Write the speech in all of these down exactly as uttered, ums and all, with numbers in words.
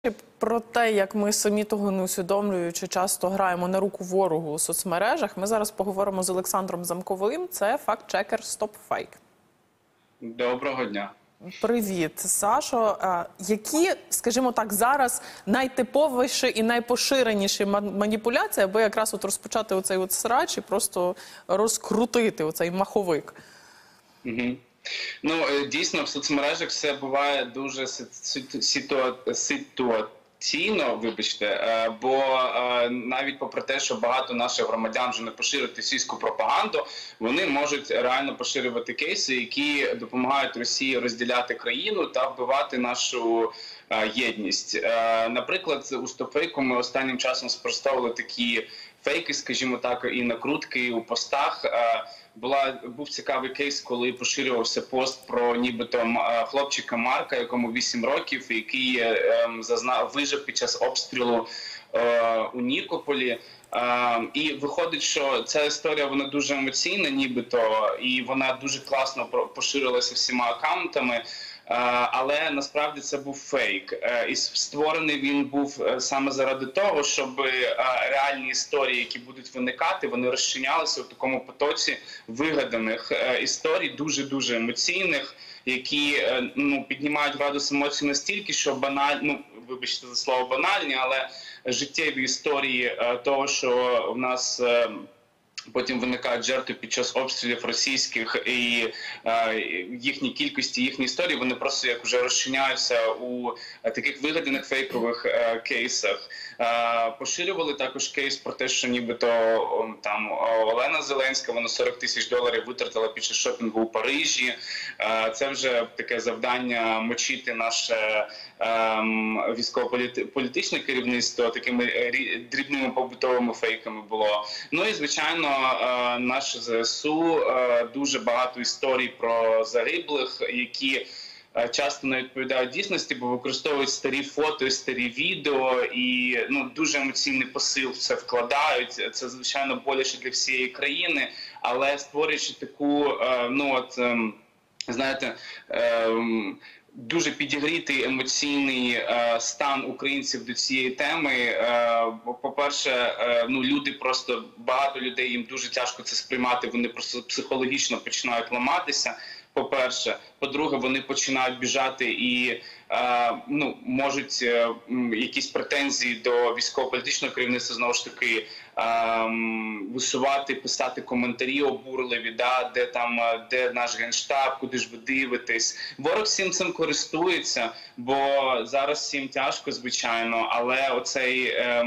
Про те, як ми самі того не усвідомлюючи, часто граємо на руку ворогу у соцмережах, ми зараз поговоримо з Олександром Замковим. Це факт-чекер StopFake. Доброго дня. Привіт, Сашо. Які, скажімо так, зараз найтиповіші і найпоширеніші маніпуляції, аби якраз от розпочати оцей от срач і просто розкрутити оцей маховик? Угу. Ну, дійсно, в соцмережах все буває дуже ситуаційно, вибачте, бо навіть попри те, що багато наших громадян вже не поширюють російську пропаганду, вони можуть реально поширювати кейси, які допомагають Росії розділяти країну та вбивати нашу єдність. Наприклад, у StopFake ми останнім часом спростовували такі фейки, скажімо так, і накрутки у постах. Була, був цікавий кейс, коли поширювався пост про нібито хлопчика Марка, якому вісім років, який е, зазнав, вижив під час обстрілу е, у Нікополі. Е, і виходить, що ця історія, вона дуже емоційна нібито, і вона дуже класно поширилася всіма аккаунтами. Але насправді це був фейк. І створений він був саме заради того, щоб реальні історії, які будуть виникати, вони розчинялися в такому потоці вигаданих історій, дуже-дуже емоційних, які ну, піднімають градус емоцій настільки, що банальні, ну, вибачте за слово банальні, але життєві історії того, що в нас потім виникають жертви під час обстрілів російських, і е, їхні кількості, їхні історії, вони просто як вже розчиняються у е, таких вигаданих фейкових е, кейсах. Е, поширювали також кейс про те, що нібито о, там Олена Зеленська, вона сорок тисяч доларів витратила під час шопінгу у Парижі. Е, це вже таке завдання мочити наше е, військово-політичне керівництво, такими дрібними побутовими фейками було. Ну і, звичайно, наше ЗСУ, дуже багато історій про загиблих, які часто не відповідають дійсності, бо використовують старі фото, старі відео і ну, дуже емоційний посил в це вкладають. Це, звичайно, боляче для всієї країни, але створюючи таку, ну от, знаєте, дуже підігрітий емоційний е, стан українців до цієї теми. Е, по-перше, е, ну, люди просто, багато людей, їм дуже тяжко це сприймати, вони просто психологічно починають ламатися, по-перше. По-друге, вони починають біжати і е, ну, можуть е, якісь претензії до військово-політичного керівництва, знову ж таки, е, висувати, писати коментарі обурливі, да, де там, де наш Генштаб, куди ж ви дивитесь. Ворог всім цим користується, бо зараз всім тяжко, звичайно, але оцей е,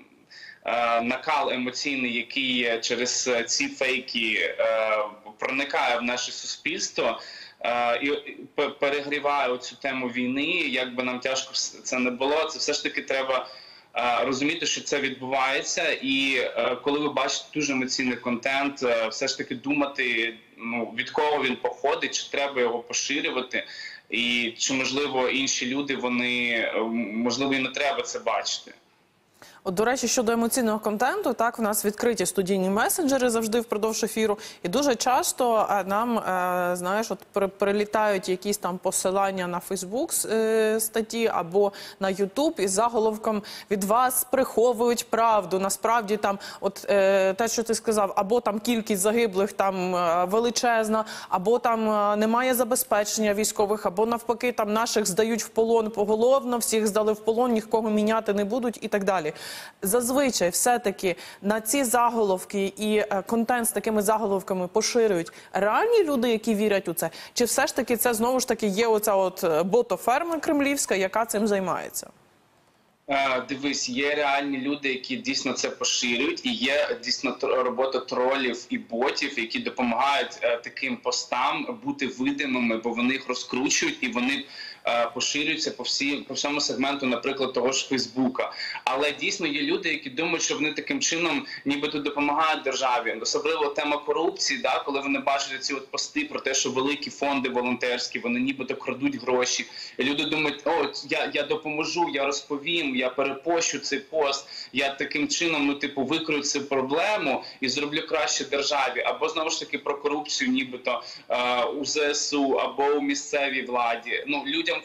е, накал емоційний, який через ці фейки е, проникає в наше суспільство, і перегріває цю тему війни, як би нам тяжко це не було, це все ж таки треба розуміти, що це відбувається, і коли ви бачите дуже емоційний контент, все ж таки думати, ну, від кого він походить, чи треба його поширювати, і чи, можливо, інші люди, вони, можливо, і не треба це бачити. От, до речі, щодо емоційного контенту, так, в нас відкриті студійні месенджери завжди впродовж ефіру, і дуже часто нам, е, знаєш, от прилітають якісь там посилання на Фейсбук е, статті або на Ютуб із заголовком «Від вас приховують правду». Насправді там, от е, те, що ти сказав, або там кількість загиблих там е, величезна, або там е, немає забезпечення військових, або навпаки там наших здають в полон поголовно, всіх здали в полон, нікого міняти не будуть і так далі. Зазвичай все-таки на ці заголовки і контент з такими заголовками поширюють реальні люди, які вірять у це? Чи все ж таки це знову ж таки є оця от ботоферма кремлівська, яка цим займається? Дивись, є реальні люди, які дійсно це поширюють, і є дійсно робота тролів і ботів, які допомагають таким постам бути видимими, бо вони їх розкручують і вони поширюються по всі, по всьому сегменту, наприклад, того ж Фейсбука. Але дійсно є люди, які думають, що вони таким чином нібито допомагають державі. Особливо тема корупції, да, коли вони бачать ці от пости про те, що великі фонди волонтерські, вони нібито крадуть гроші. І люди думають, о, я, я допоможу, я розповім, я перепощу цей пост, я таким чином, ну, типу, викрию цю проблему і зроблю краще державі. Або, знову ж таки, про корупцію нібито е, у ЗСУ, або у місцевій владі. Ну, людям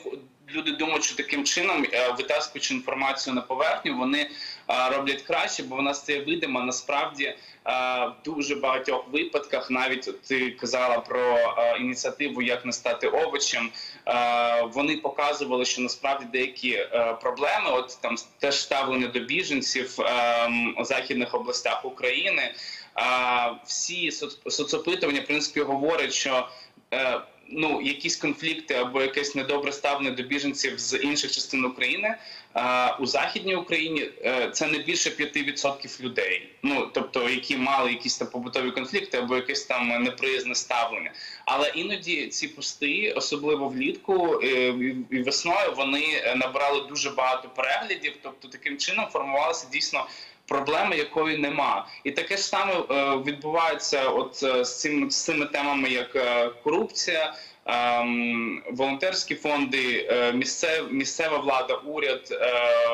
люди думають, що таким чином, е, витаскуючи інформацію на поверхню, вони е, роблять краще, бо вона стає видима. Насправді, е, в дуже багатьох випадках, навіть ти казала про е, ініціативу «Як не стати овочем», е, вони показували, що насправді деякі е, проблеми, от там теж ставлення до біженців е, у західних областях України, е, всі соц- соцопитування, в принципі, говорять, що е, ну, якісь конфлікти або якесь недобре ставлення до біженців з інших частин України, е, у Західній Україні е, це не більше п'ять відсотків людей, ну, тобто, які мали якісь там побутові конфлікти або якесь там неприязне ставлення. Але іноді ці пости, особливо влітку е, і весною, вони набирали дуже багато переглядів, тобто таким чином формувалася дійсно проблеми, якої нема. І таке ж саме е, відбувається от е, з, цим, з цими темами, як е, корупція, е, волонтерські фонди, е, місцев, місцева влада, уряд. Е,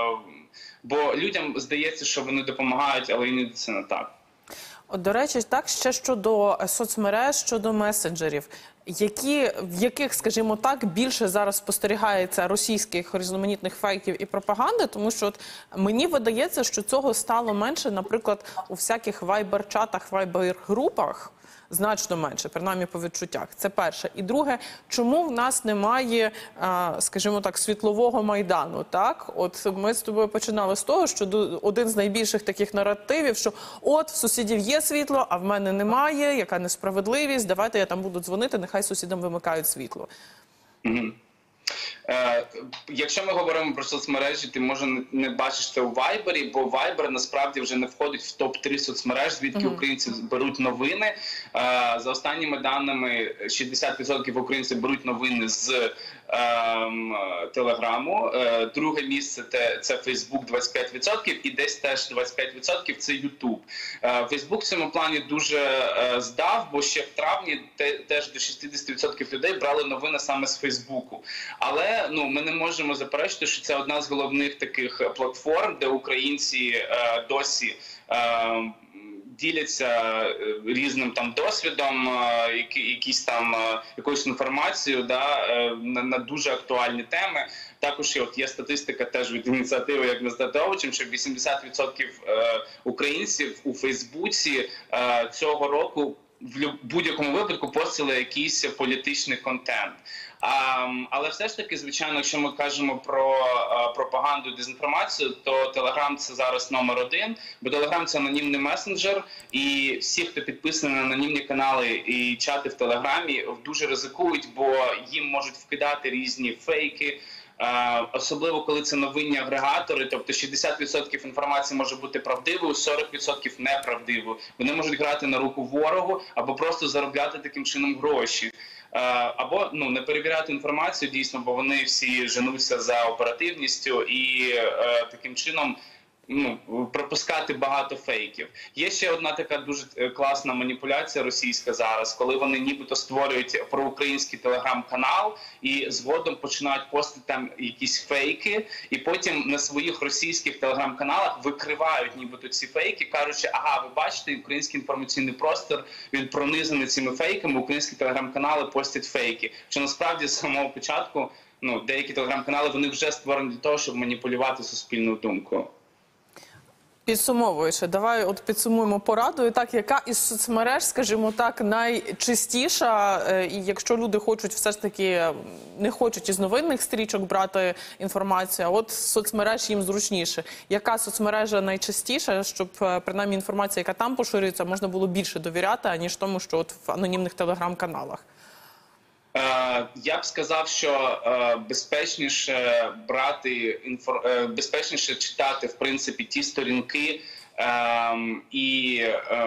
бо людям здається, що вони допомагають, але іноді це не так. От, до речі, так, ще щодо соцмереж, щодо месенджерів. Які, в яких, скажімо так, більше зараз спостерігається російських різноманітних фейків і пропаганди, тому що от мені видається, що цього стало менше, наприклад, у всяких вайбер-чатах, вайбер-групах, значно менше, принаймні по відчуттях. Це перше. І друге, чому в нас немає, скажімо так, світлового майдану, так? От ми з тобою починали з того, що один з найбільших таких наративів, що от в сусідів є світло, а в мене немає, яка несправедливість, давайте я там буду дзвонити, нехай сусідам вимикають світло. Mm-hmm. Е, якщо ми говоримо про соцмережі, ти, може, не бачиш це у Вайбері, бо Вайбер насправді вже не входить в топ три соцмереж, звідки uh-huh. українці беруть новини. Е, за останніми даними, шістдесят відсотків українців беруть новини з е, Телеграму. Е, друге місце – це Фейсбук, двадцять п'ять відсотків, і десь теж двадцять п'ять відсотків – це Ютуб. Е, Фейсбук в цьому плані дуже е, здав, бо ще в травні те, теж до шістдесят відсотків людей брали новини саме з Фейсбуку. Але ну, ми не можемо заперечити, що це одна з головних таких платформ, де українці е, досі е, діляться різним там досвідом, е, які, якісь там е, якоюсь інформацією, да, е, на, на дуже актуальні теми. Також от є статистика теж від ініціативи «Як не стати овочем», що вісімдесят відсотків е, українців у Фейсбуці е, цього року в будь-якому випадку постили якийсь політичний контент. А, але все ж таки, звичайно, якщо ми кажемо про а, пропаганду і дезінформацію, то Телеграм – це зараз номер один, бо Телеграм – це анонімний месенджер, і всі, хто підписані на анонімні канали і чати в Телеграмі, дуже ризикують, бо їм можуть вкидати різні фейки, Uh, особливо, коли це новинні агрегатори, тобто шістдесят відсотків інформації може бути правдивою, сорок відсотків неправдивою. Вони можуть грати на руку ворогу або просто заробляти таким чином гроші. Uh, або ну, не перевіряти інформацію дійсно, бо вони всі женуться за оперативністю і uh, таким чином ну, пропускати багато фейків. Є ще одна така дуже класна маніпуляція російська зараз, коли вони нібито створюють проукраїнський телеграм-канал і згодом починають постити там якісь фейки, і потім на своїх російських телеграм-каналах викривають нібито ці фейки, кажучи, ага, ви бачите, український інформаційний простір, він пронизаний цими фейками, українські телеграм-канали постять фейки. Що насправді з самого початку ну, деякі телеграм-канали вони вже створені для того, щоб маніпулювати суспільну думку. Підсумовуючи, давай от підсумуємо порадою, так, яка із соцмереж, скажімо так, найчистіша, і якщо люди хочуть все ж таки, не хочуть із новинних стрічок брати інформацію, а от з соцмереж їм зручніше. Яка соцмережа найчастіша, щоб принаймні інформація, яка там поширюється, можна було більше довіряти, аніж тому, що от в анонімних телеграм-каналах? Я б сказав, що безпечніше брати, безпечніше читати, в принципі, ті сторінки і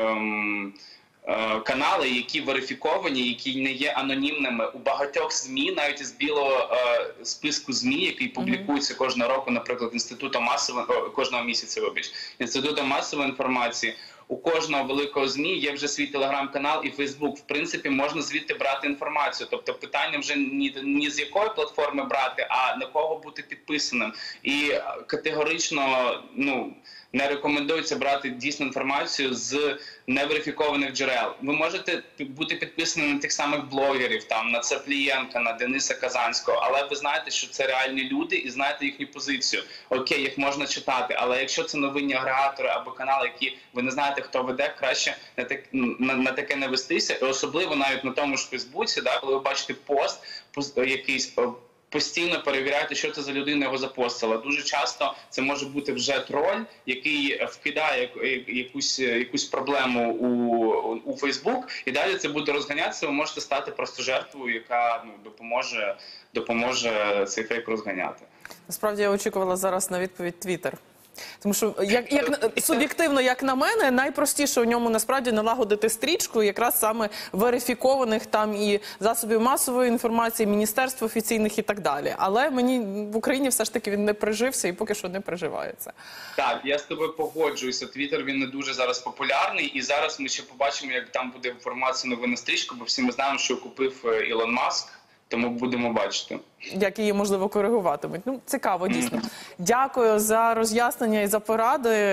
канали, які верифіковані, які не є анонімними. У багатьох ЗМІ, навіть із білого списку ЗМІ, який публікується кожного року, наприклад, Інститутом масової, кожного місяця, вибач, Інститутом масової інформації, у кожного великого ЗМІ є вже свій телеграм-канал і Фейсбук. В принципі, можна звідти брати інформацію. Тобто питання вже ні, ні з якої платформи брати, а на кого бути підписаним. І категорично, ну, не рекомендується брати дійсну інформацію з неверифікованих джерел. Ви можете бути підписані на тих самих блогерів, там, на Цаплієнка, на Дениса Казанського, але ви знаєте, що це реальні люди і знаєте їхню позицію. Окей, їх можна читати, але якщо це новинні агрегатори або канали, які ви не знаєте, хто веде, краще на, так, на, на таке не вестися. І особливо навіть на тому ж Фейсбуці, да, коли ви бачите пост, пост якийсь, постійно перевіряйте, що це за людина його запостила. Дуже часто це може бути вже троль, який вкидає якусь, якусь проблему у, у Фейсбук, і далі це буде розганятися, ви можете стати просто жертвою, яка, ну, допоможе, допоможе цей фейк розганяти. Насправді я очікувала зараз на відповідь Твіттер. Тому що, як, як суб'єктивно, як на мене, найпростіше у ньому насправді налагодити стрічку якраз саме верифікованих там і засобів масової інформації, міністерств офіційних і так далі. Але мені в Україні все ж таки він не прижився і поки що не приживається. Так, я з тобою погоджуюся. Твіттер, він не дуже зараз популярний, і зараз ми ще побачимо, як там буде інформація, новина стрічка, бо всі ми знаємо, що купив Ілон Маск. Тому будемо бачити. Як її, можливо, коригуватимуть. Ну, цікаво, дійсно. Дякую за роз'яснення і за поради.